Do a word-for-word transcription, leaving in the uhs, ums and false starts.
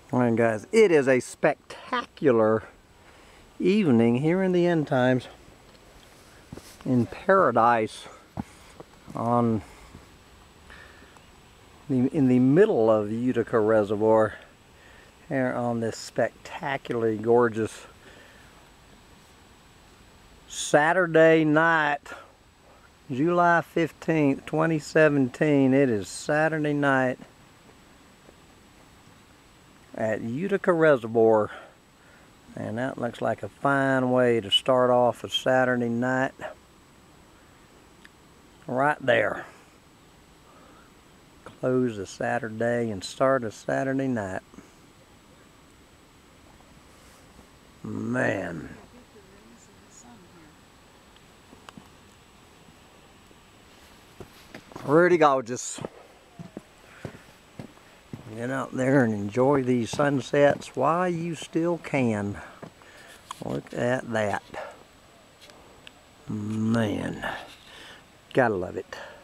Alright guys, it is a spectacular evening here in the end times in paradise on the, in the middle of Utica Reservoir here on this spectacularly gorgeous Saturday night, July fifteenth, twenty seventeen. It is Saturday night at Utica Reservoir, and that looks like a fine way to start off a Saturday night right there. Close a Saturday and start a Saturday night. Man, pretty gorgeous. Get out there and enjoy these sunsets while you still can. Look at that. Man, gotta love it.